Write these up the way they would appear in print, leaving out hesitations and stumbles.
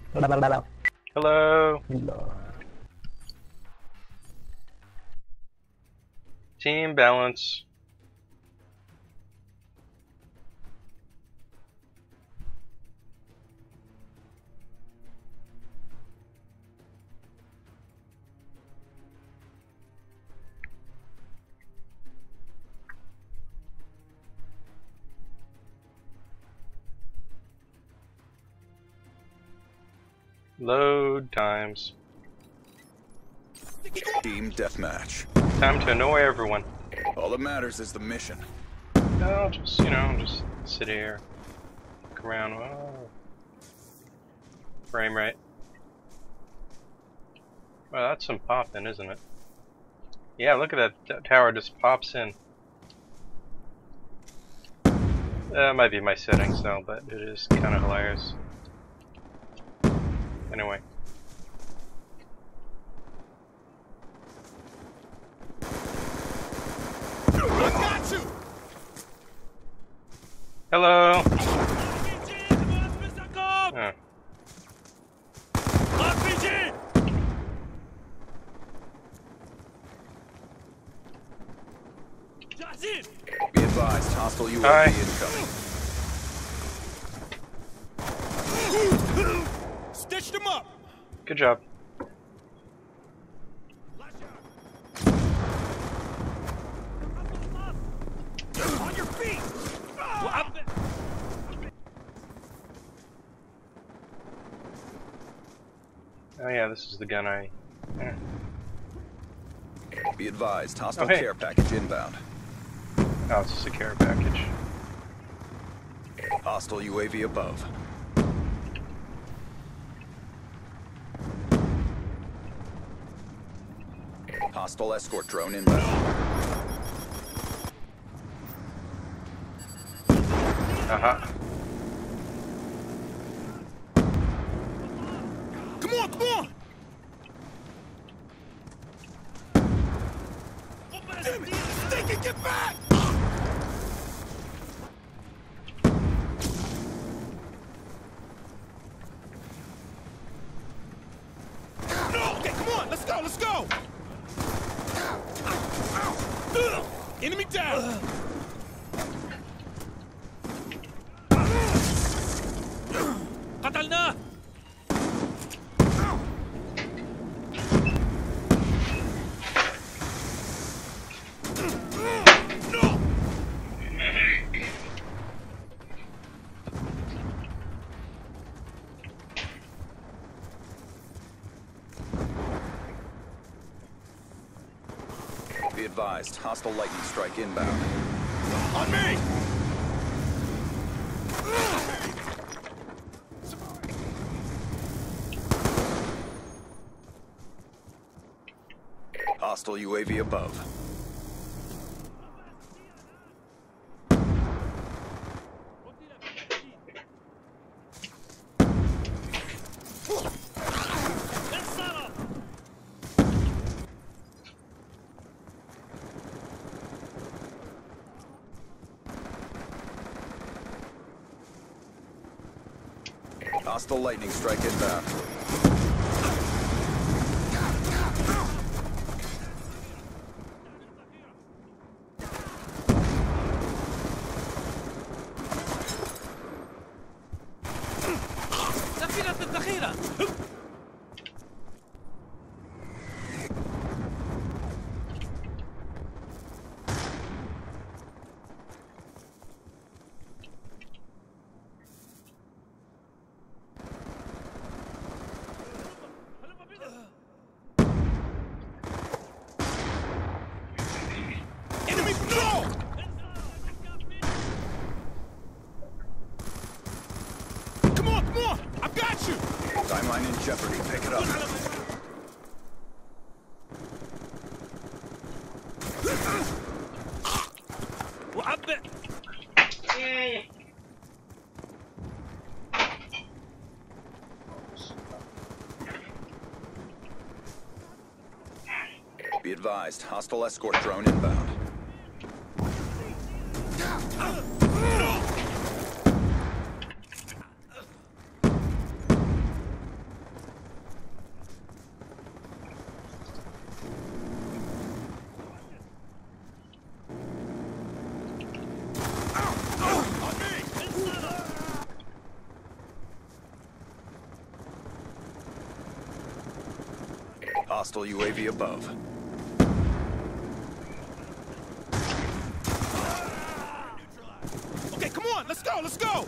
Hello. Team balance. Load times. Team deathmatch. Time to annoy everyone. All that matters is the mission. No, just, you know, just sit here. Look around. Oh. Frame rate. Well, that's some popping, isn't it? Yeah, look at that tower just pops in. That might be my settings though, but it is kind of hilarious. Anyway. I got you! Hello! Oh. Be advised, hostile UAV Hi. incoming. Stitched him up! Good job. On your feet! Oh yeah, this is the gun I... Yeah. Be advised, hostile Oh, hey. care package inbound. Oh, it's just a care package. Hostile UAV above. Hostile escort drone inbound. Uh-huh. Come on, come on! Damn it! Stick it, get back! No! Okay, come on! Let's go, let's go! Enemy down! قتلناه! Be advised, hostile lightning strike inbound. On me! Hostile UAV above. Hostile lightning strike inbound. سفينة الذخيرة. Enemy no! Come on! I've got you! Timeline in jeopardy, pick it up. وعبئ. Be advised, hostile escort drone inbound. Hostile UAV above. Okay, come on, let's go, let's go!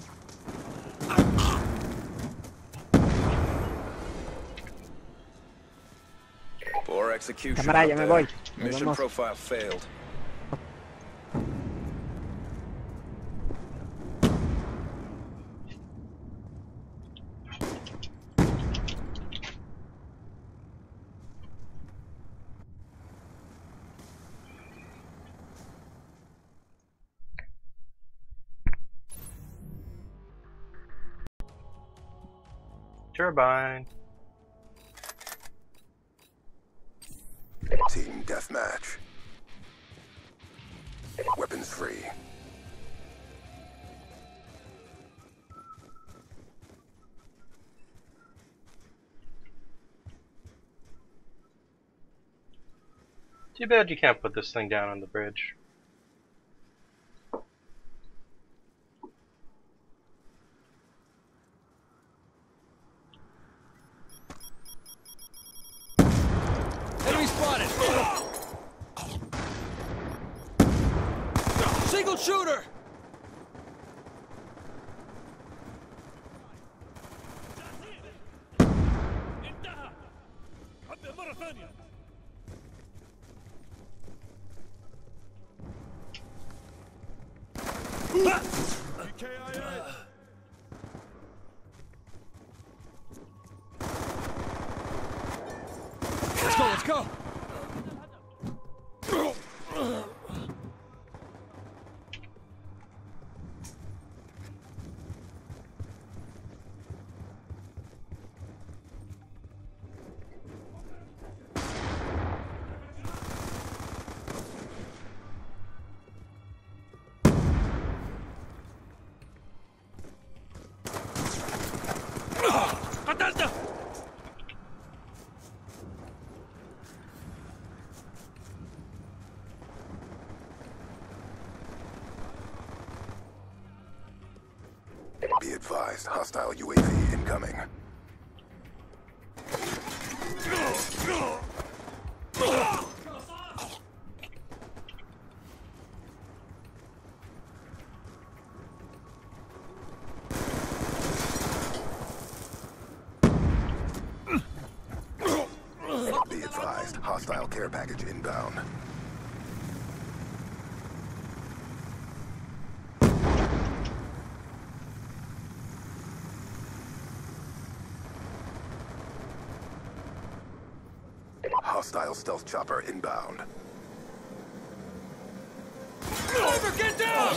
Poor execution. Cámara, out ya me there. voy. Nos Mission vemos. profile failed. Turbine. Team deathmatch. Weapons free. Too bad you can't put this thing down on the bridge. Enemy spotted! Single shooter! انتهى! عبي مرة ثانية! Let's go, let's go! قتلته! Be advised, hostile UAV incoming. Be advised, hostile care package inbound. Hostile stealth chopper inbound. Over, get down!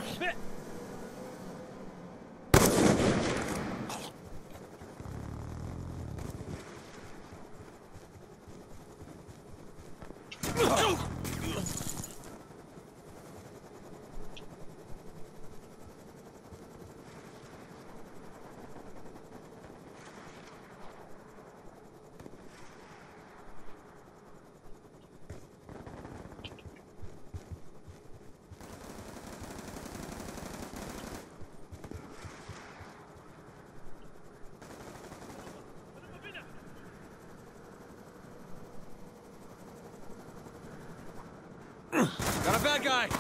Got a bad guy!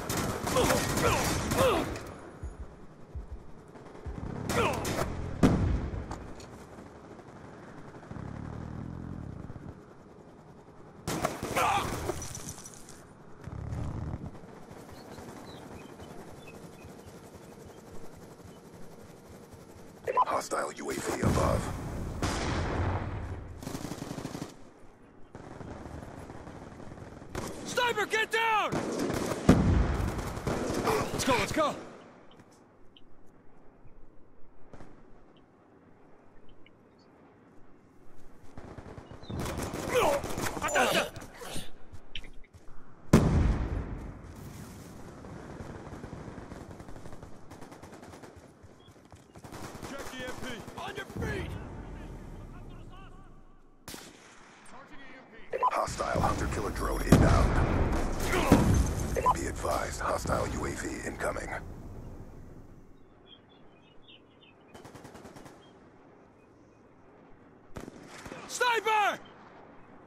Hostile UAV above. Sniper, get down! Let's go, let's go! Check EMP! On your feet! Hostile hunter-killer drone inbound. Be advised, hostile UAV incoming. Sniper!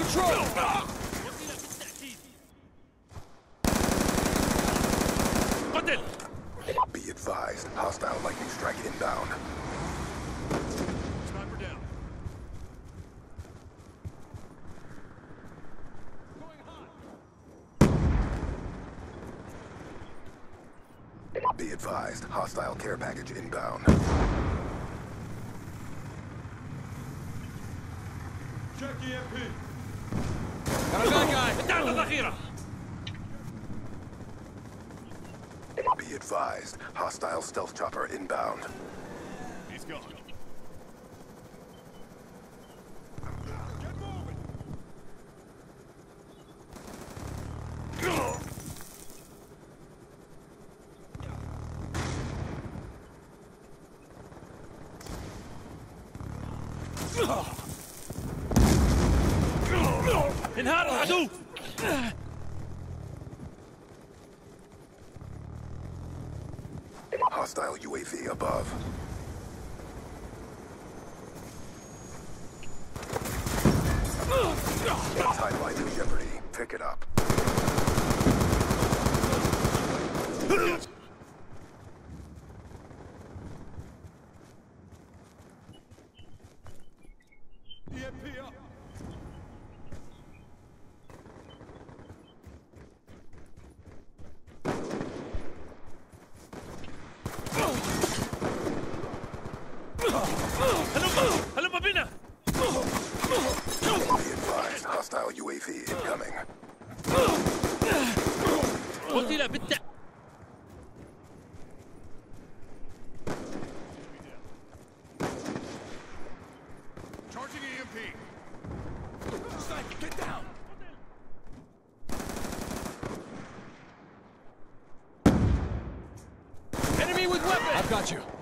control! قتل! Be advised, hostile lightning strike inbound. Sniper down. Be advised, hostile care package inbound. Check EMP. Got a bad guy. الدعم الأخيرة. Be advised, hostile stealth chopper inbound. He's gone. Get moving. انهار العدو. Hostile UAV above. Timeline to jeopardy. Pick it up. EMP up. هلم بنا. Be advised, hostile UAV incoming. قتل بالتأكيد. Charging EMP. Sniper, get down. Enemy with weapon. I've got you.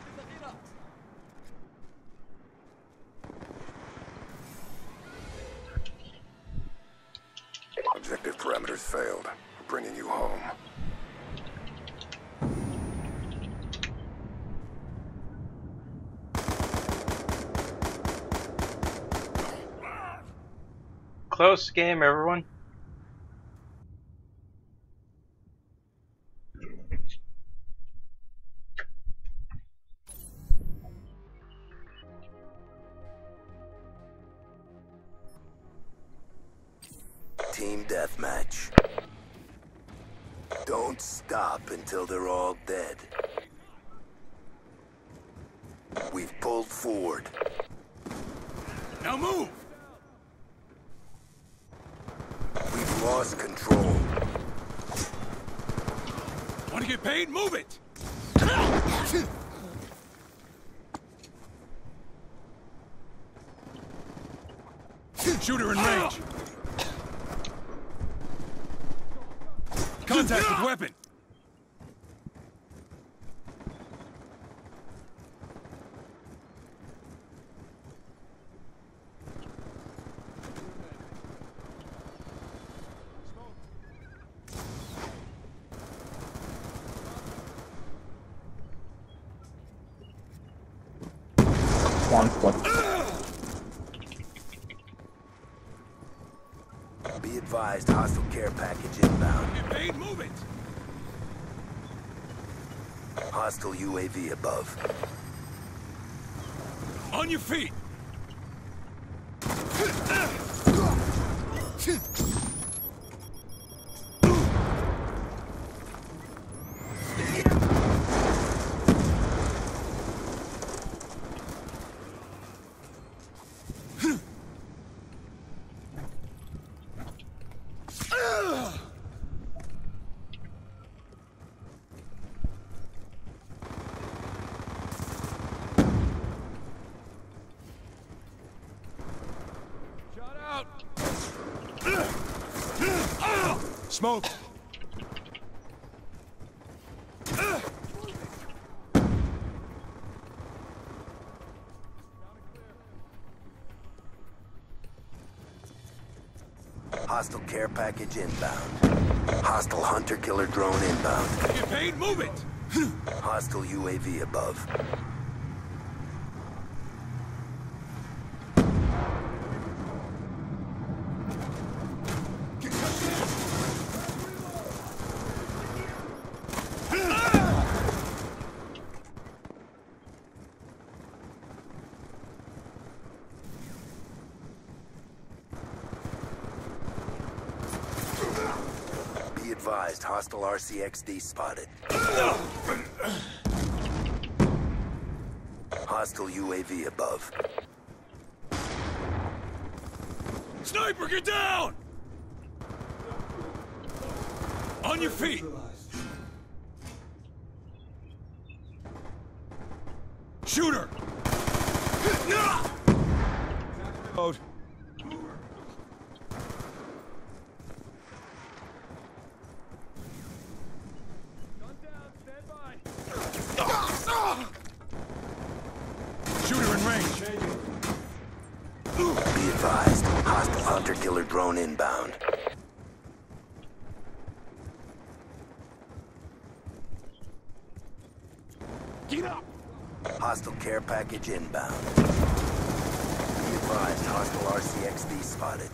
Objective parameters failed. Bringing you home. Close game, everyone. Team deathmatch. Don't stop until they're all dead. We've pulled forward. Now move. We've lost control. Want to get paid? Move it. Shooter in range. Contact with weapon. Be advised, hostile care package inbound. Get paid? Move it. Hostile UAV above. On your feet. Smoke. Hostile care package inbound. Hostile hunter-killer drone inbound. Get paid? Move it. Hostile UAV above. advised, hostile RCXD spotted. Hostile UAV above. Sniper, get down! On your feet! Shooter! Load. Gun down, stand by. Shooter in range. Be advised, hostile hunter-killer drone inbound. Get up! Hostile care package inbound. Be advised, hostile RCXD spotted.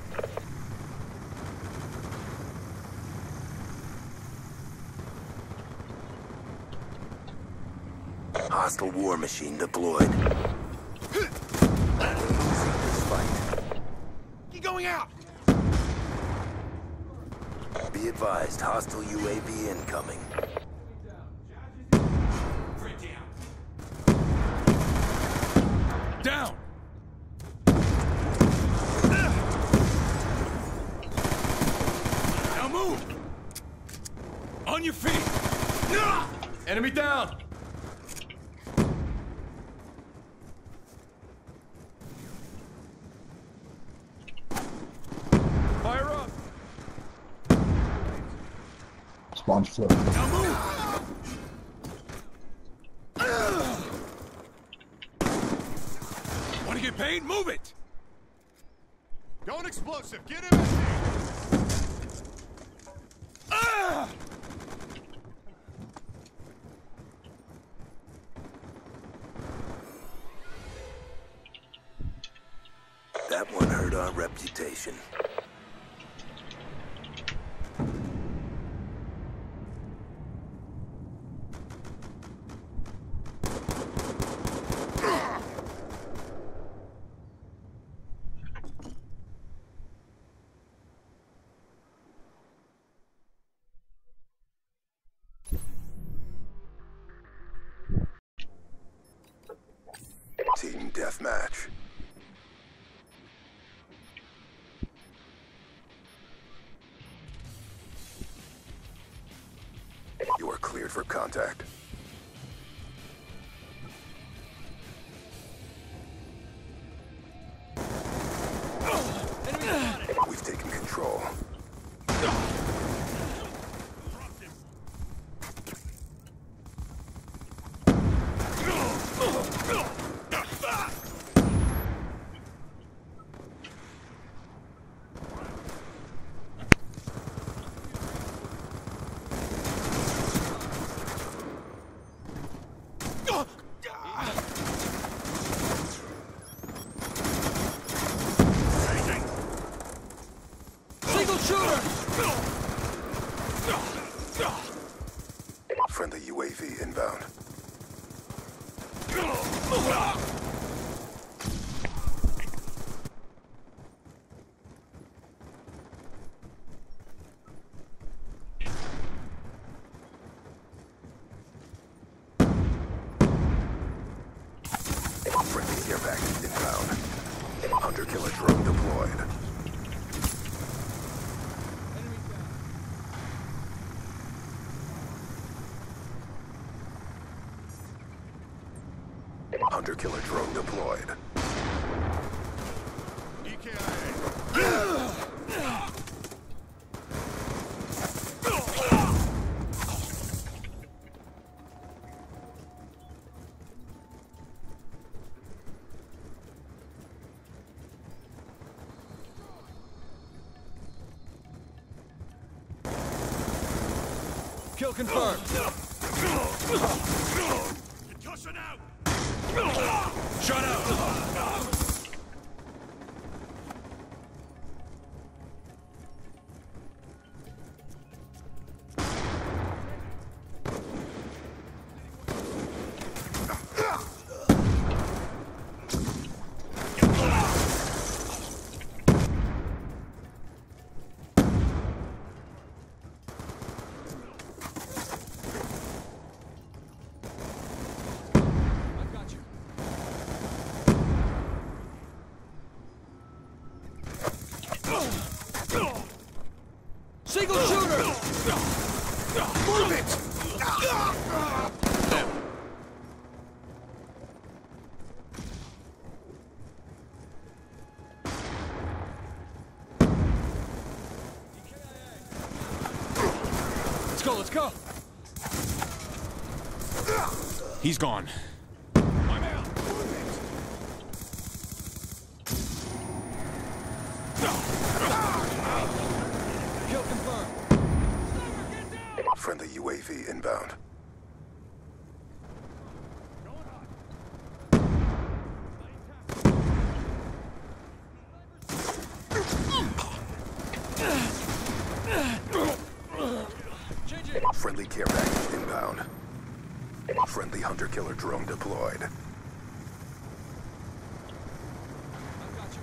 Hostile war machine deployed. Losing this fight. Keep going out! Be advised, hostile UAV incoming. Down! Now move! On your feet! Enemy down! Fire up! Spawn flip. Now move! Want to get paid? Move it! Going explosive. Get him! That one hurt our reputation. Team deathmatch. You are cleared for contact. We've taken control. Single shooter! Friendly UAV inbound. Friendly care package inbound. Hunter-killer drone deployed. Hunter-killer drone deployed. Kill confirmed. Concussion out. Shut out. Illegal shooter! Move it! Let's go, let's go! He's gone. Kill confirmed. Friendly UAV inbound. Friendly care package inbound. Friendly hunter-killer drone deployed. I've got you.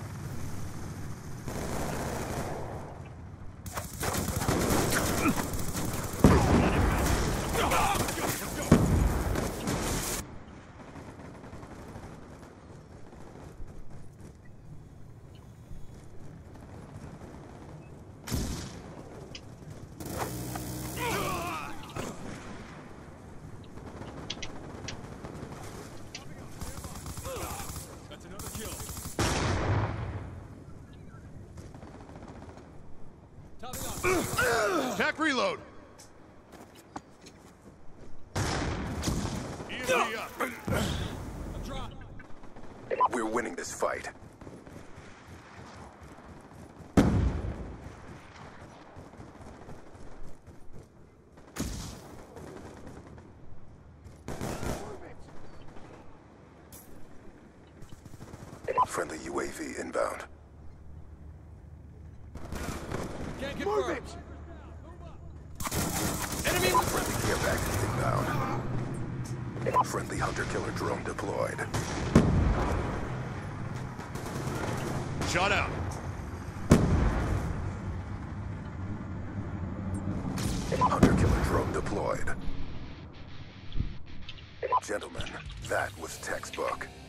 That's another kill. Topping off. Attack reload. EMP up. I'm dropped. We're winning this fight. Friendly UAV inbound. Can't confirm. Enemy friendly care package inbound. Friendly hunter-killer drone deployed. Shot out. Hunter-killer drone deployed. Gentlemen, that was textbook.